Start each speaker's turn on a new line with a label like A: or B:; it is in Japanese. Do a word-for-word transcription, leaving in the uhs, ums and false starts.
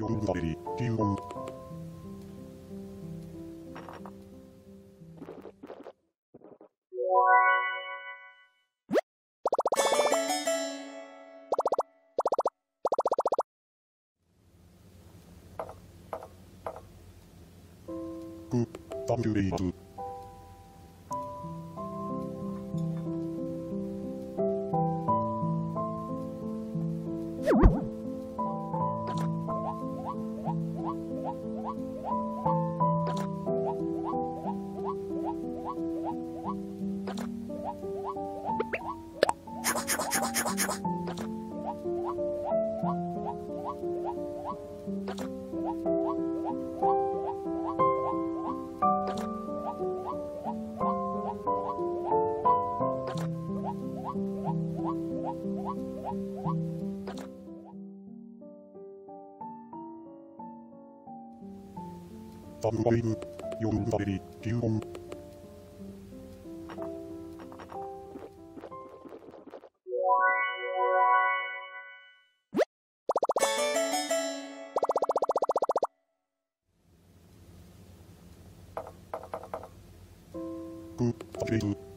A: よんダベリきゅう音く、さんじゅうレイバーさんバイブ、よんダベリきゅう音く、さんレイズ